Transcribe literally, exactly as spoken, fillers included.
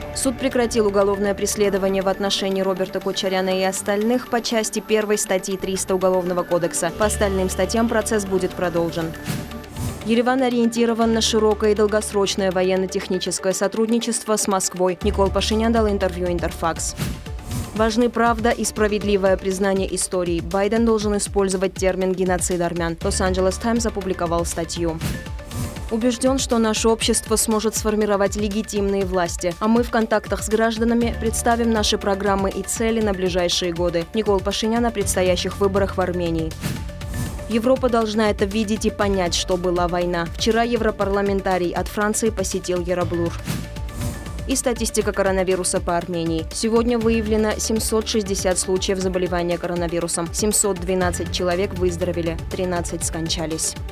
Суд прекратил уголовное преследование в отношении Роберта Кочаряна и остальных по части первой статьи триста Уголовного кодекса. По остальным статьям процесс будет продолжен. Ереван ориентирован на широкое и долгосрочное военно-техническое сотрудничество с Москвой. Никол Пашинян дал интервью Интерфакс. Важны правда и справедливое признание истории. Байден должен использовать термин «геноцид армян». Лос-Анджелес Таймс опубликовал статью. Убежден, что наше общество сможет сформировать легитимные власти, а мы в контактах с гражданами представим наши программы и цели на ближайшие годы. Никол Пашинян о предстоящих выборах в Армении. Европа должна это видеть и понять, что была война. Вчера европарламентарий от Франции посетил Яроблур. И статистика коронавируса по Армении. Сегодня выявлено семьсот шестьдесят случаев заболевания коронавирусом. семьсот двенадцать человек выздоровели, тринадцать скончались.